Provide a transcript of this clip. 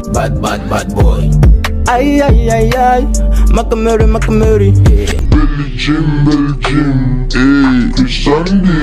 Bad boy. Ay, Makamuri, Yeah. Belgium, hey, Sandy.